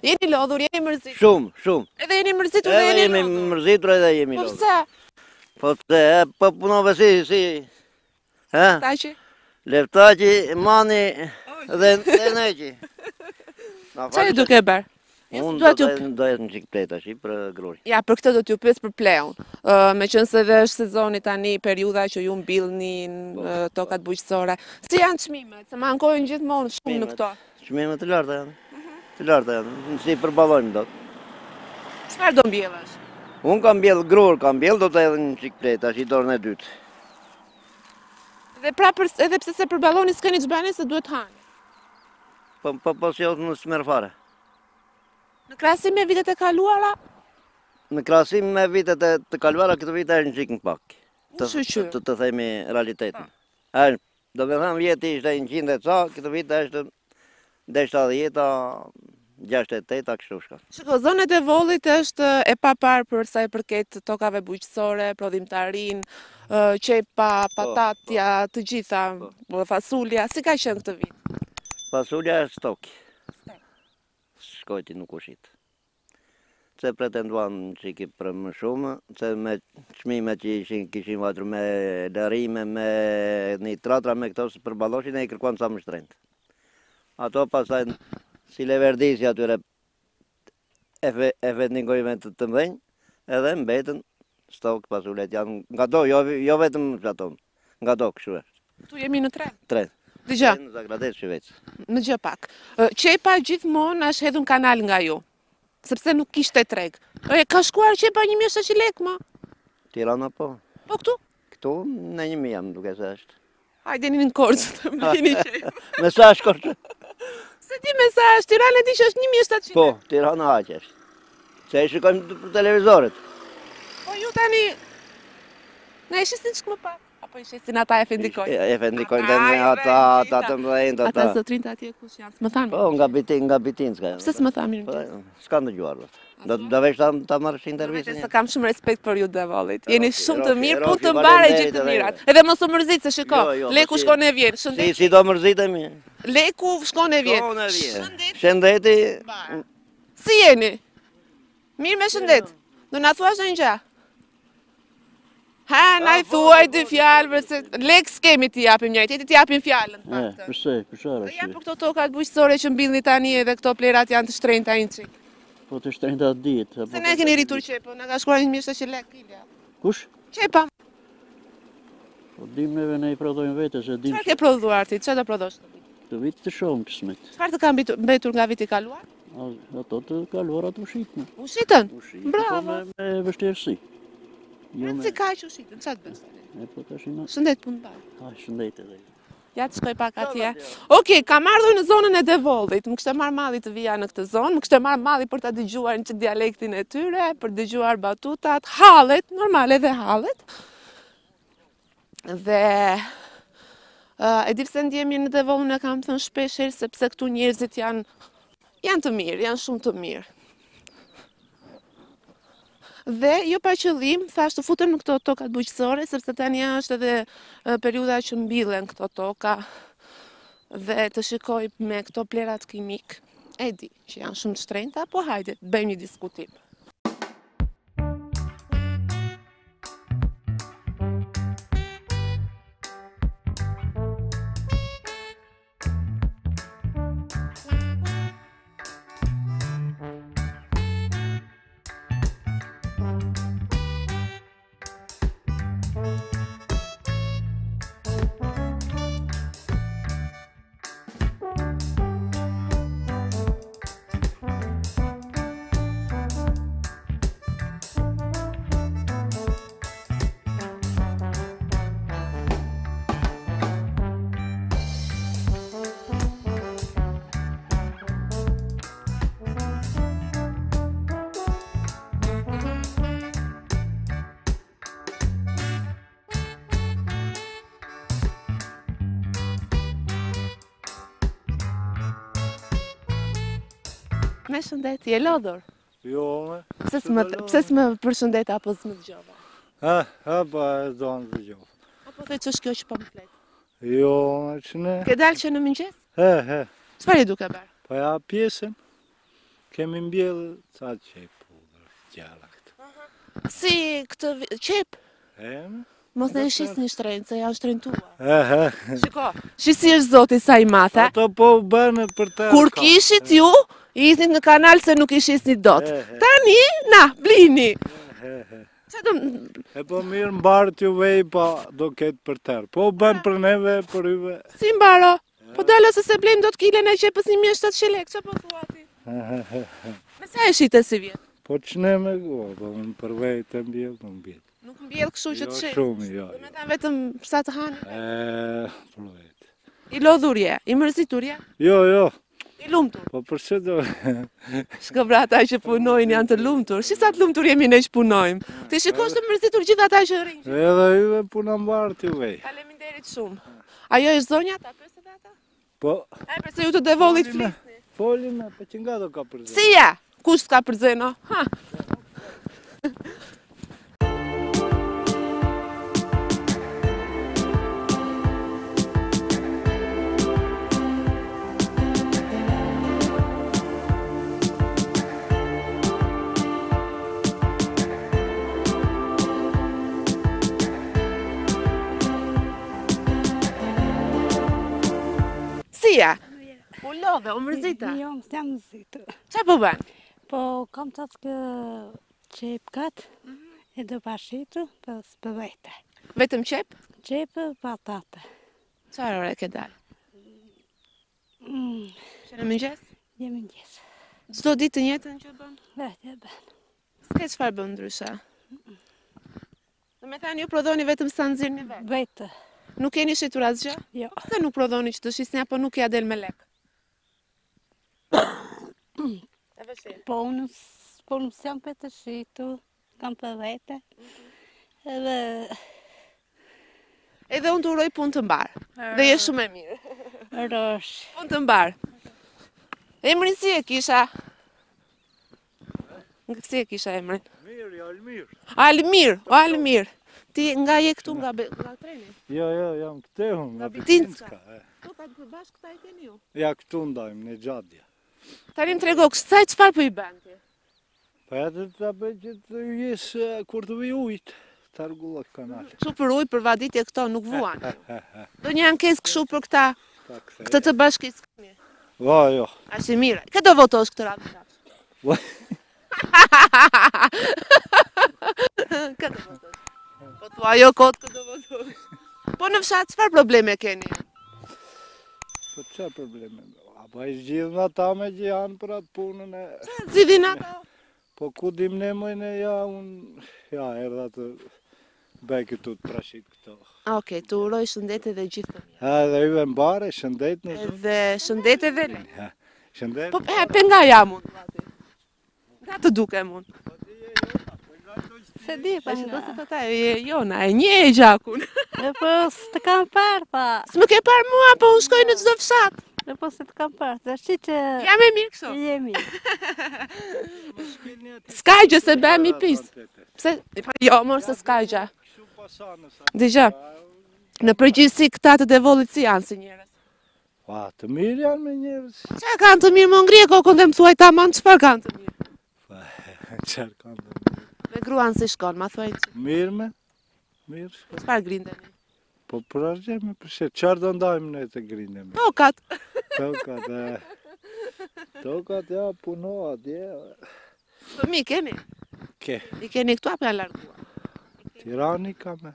Jeni lodhur, jeni mërzitur. Shumë, shumë. Edhe jeni mërzitur dhe Edhe jeni jemi lodhur. mërzitur edhe jemi Po lodhur. pse? Po pse, po punove si, ha? Taqi? Leftaqi, mani dhe neqi. Qa e duke bërë? Unë Duhet ju do jetë në qikë pleta shi për gruri. Ja, për këtë do t'ju pyes për pleun. Me qënë se dhe është sezoni tani, periuda që ju mbilni në tokat bujqësore. Si janë çmimet? Se më ankojnë gjithmonë shumë në këto. Çmimet të larta janë. Të larta janë. Si përballojmë dot. Çfarë do mbjellësh? Unë kam mbjell grur, kam mbjell do të edhe në qikë pleta shi dorën e dytë. Dhe pra edhe pse se përballoni s'keni ç'bani se duhet hanë. Po si ose në smerë fare. Në krahasim me vitet e kaluara, Në krahasim me vitet e të kaluara këtë vit është në qikë në pak. Të themi realitetin. Do me thëmë vjeti ishte 100 e ca, këtë vit është dhe 70-a, 68-a, kështu shka. Shiko, zonet e Vollit është e papar për sa i përket tokave bujqësore, prodhimtarin, qepa, patatja, të gjitha, fasulja, si ka qenë këtë vit? Fasulja është stoki. Shkojti nuk u shit. Se pretenduan që ki për më shumë, se me çmime që kishin vajtur me lërime, me nitratra, me këto së përballoshin e i kërkuan sa më shtrenjtë. Ato pasaj si leverdisi atyre e vendingojme të mdhenjë, edhe mbetën stokë fasullet janë nga do, jo vetëm ato, nga do kështu është. Këtu jemi në tren. Tren. Dëgja. Në Zagrades Shqivec. Në gjë pak. Qepa gjithmonë është hedhur kanal nga ju, sepse nuk kishte treg. Ka shkuar qepa 1.700 lekë, ma? Tirana po. Po këtu? Këtu në 1.000 jam duke se është. Hajde një në korçë të mbini qepë. Me sa është korçë? Se ti me sa është, Tirana di që është 1.700 lekë. Po, Tirana aq është. Se e shikojmë për televizorit. Po ju tani, nga e shisin që më pak. Apo i shesin ata e fendikojnë? E fendikojnë dhe me ata të mdhejnë. Ata zotrin të atje kush janë, s'më thanë? Po, nga bitin s'ka. Pse s'më thanë mirë më? S'ka në gjuar. Do vesh ta marrësh intervjistën. Se kam shumë respekt për ju dhe Vollit. Jeni shumë të mirë, punë të mbare gjithë të mirat. Edhe mos u mërzit se shiko, leku shkon e vjen. Si do mërzitemi? Leku shkon e vjen. Shëndeti. Si jeni? Mirë me shëndet. Do na thuash në një gjë? Ha, na i thuaj dy fjalë, se lek s'kemi t'i japim njëjtë, t'i japim fjalën. Përse arë Ja për këto tokat bujqësore që mbillni tani edhe këto plerat janë të shtrenjta një qik. Po të shtrenjta ditë. Se ne keni rritur qepë, në ka shkuar 1.700 lekë kilja. Kush? Qepa. Po dim neve ne i prodhojmë vete se dim... Çfarë ke prodhuar ti? Çfarë do prodhosh? Të vit të shumë kësmet. Çfarë të ka mbetur nga viti kaluar? Ato të kaluara të ushitme. Ushitën? Po Bravo. me vështirësi. Si ka që ushitën, çfarë të bësh? E po tash na. Shëndet punë baj. Shëndet edhe. Ja të shkoj pak atje. Okej, kam ardhur në zonën e Devollit. Më kishte marrë malli të vija në këtë zonë, më kishte marrë malli për ta dëgjuar një dialektin e tyre, për dëgjuar batutat, hallet, normal edhe hallet. Dhe e di pse ndjehemi në Devollin e kam thënë shpesh herë sepse këtu njerëzit janë të mirë, janë shumë të mirë. Dhe jo pa qëllim, thash të futem në këto tokat bujqësore, sepse tani është edhe periuda që mbillen këto toka dhe të shikoj me këto plerat kimik. E di që janë shumë të shtrenjta, po hajde, bëjmë një diskutim. Me shëndet, je lodhur? Jo, me. Pse s'më përshëndet apo s'më dëgjova? Pa e do në dëgjova. Apo the që është kjo që po më flet? Jo, me që ne. Ke dalë që në mëngjes? He. Çfarë i duke bërë? Pa ja pjesën. kemi mbjellë ca qep pudrë, gjalla këtë. Si këtë qep, mos në shisni shtrenjtë, se janë shtrenjtuar. Shiko, shisi është zoti sa i mathe. Ato po bënë për të... Kur kishit ju, isnit në kanal se nuk ishisni dot. Tani, na, blini. E po mirë mbarët ju vej, pa do ketë për tërë. Po bënë për neve, për juve. Si mbaro? Po dalë se se blejmë do të kilen e qepës 1700 lek, që po thua ti? Me sa e shite si vjetë? Po që ne me go, po më për vej të mbjellë, më mbjellë. Nuk mbjellë kështu që të Jo shikë? shumë, jo. Do me ta vetëm sa të hani? Për vetë. I lodhurje, i mërziturje, Jo, jo, i lumtur. po përse do... Shko pra ata që punojnë janë të lumtur. Si sa të lumtur jemi ne që punojmë? Ti shikosh të mërzitur gjithë ata që rrinë. Edhe juve puna mbarët ju vej. Faleminderit shumë. Ajo është zonja ta pësët ata? Po, E përse ju të devollit flisni. folime, po që nga do ka përzë. Si ja? Kush s'ka përzeno? Ha? Si ja? U lodhe, u mërzita. Jo, më s'jam mëzitur. Qa po bën? Po, kam të të qepkat, e do pashitu, po s'pë vete. Vetëm qep? Qepë, patate. Qarë ore ke dalë? Që në mëngjes? Jemi njësë. Çdo ditë të njëjtën që bën? Vete, ben. S'ke çfarë bën ndryshe? Do me thënë ju prodhoni vetëm sa nxirrni vetë. Vete, Nuk keni shitur asgjë? jo. Pse nuk prodhoni që të shisni apo nuk ja del me lek? E vështirë. Po, unë s'jam për të shitu, kam për vete. Edhe, Edhe unë të uroj punë të mbarë. Dhe je shumë e mirë. rosh. Punë të mbarë. Emrin si e kisha? Si e kisha emrin? Mirë, Almir. Almir, o Almir. Ti nga je këtu nga treni? Jo, jo, jam këte unë, nga Bitinska. Bitinska. Tu ka të bashkë këta e keni ju. Ja, këtu ndajmë, në gjadja. Tani më trego, kësaj çfarë po i bën ti? Pa edhe të bëj që të jesë kur të vi ujtë, të argullat kanale. Kështu për ujë, për vaditje këto nuk vuan. Do një ankesë kështu për këta, Ta këthe. këtë të bashkisë keni. Va, jo. Ashtë i mire. Këtë do votosh këtë radhë kafsh? Va. Këtë do votosh? Po thua jo kotë këtë do votosh. Po në fshat, çfarë probleme keni? Po që probleme? Apo e zgjidhën ata me që janë për atë punën e... Zidhin ato? Po ku dim ne mojnë ja unë... Ja, erdha të bëj këtu të prashit këto. Okej, të uroj shëndete dhe gjithë të mirë. Edhe juve mbare, shëndet në zonë. Edhe shëndete dhe le. Shëndet. Po pe nga jam unë. Nga të dukem unë. Se di, Po pa që do nga. se të ta e jona, e një e gjakun. E po, s'të kam parë, pa. S'më ke parë mua, po unë shkoj në çdo fshat. E po, se të kam parë. Dhe shi që Jam e mirë kështu. jemi. S'ka gjë se bëhem i pis. Pse? Jo, mor se s'ka gjë. Dëgjë, në përgjithësi këta të devollit si janë si njerëz. Pa, të mirë janë me njerës. Qa kanë të mirë më ngrije kokën dhe më thuaj tamam, çfarë kanë të mirë? Pa, qërë kanë të mirë. Me gruan si shkon, ma thuaj që. Mirë me? Mirë shko. Çfarë grindeni? Po për argjeme përshet, qërë do ndajmë ne të grindemi? Tokat. Tokat, Tokat, ja, punoa, dje. Fëmi keni? Ke, I keni këtu apo janë larguar? Tirani ka me.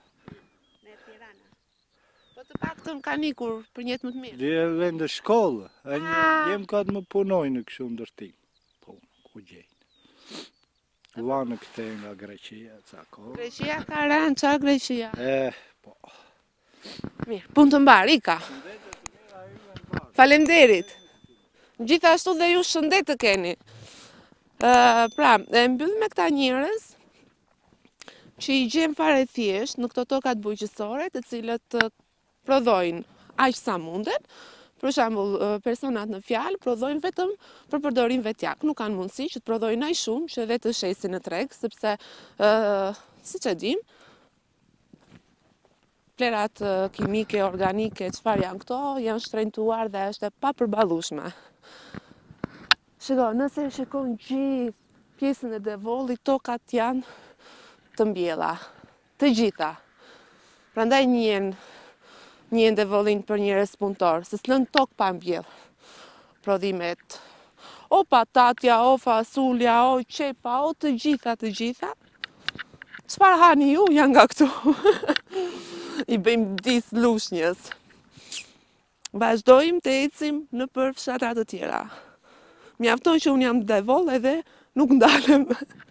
Po të paktën kanë ikur për një jetë më të mirë. Dje vende shkollë, e një Ah. jem ka të më punojnë kështu ndërtim. Po, ku gjejnë. Vanë këte nga Greqia, ca kohë. Greqia ka rënë, çfarë Greqia? Po. Mirë, punë të mbarë, ika. Faleminderit. Gjithashtu dhe ju shëndet të keni. Pra, e mbyll me këta njerëz që i gjem fare thjesht në këto tokat bujqësore, të cilët prodhojnë aq sa mundet. Për shembull, personat në fjalë prodhojnë vetëm për përdorim vetjak, nuk kanë mundësi që të prodhojnë aq shumë që edhe të shesin në treg, sepse siç e dim, vlerat kimike, organike, çfarë janë këto, janë shtrenjtuar dhe është e papërballueshme. Shiko, nëse e shikon gjithë pjesën e Devollit, tokat janë të mbjella. Të gjitha. Prandaj njihen Devollin për njerëz punëtor, se s'lën tokë pa mbjell. Prodhimet. O patatja, o fasulja, o qepa, o të gjitha. Çfarë hani ju janë nga këtu. I bëjmë dis lushnjës. Vazhdojmë të ecim në për fshatra të tjera. Mjafton që unë jam Devoll edhe nuk ndalem.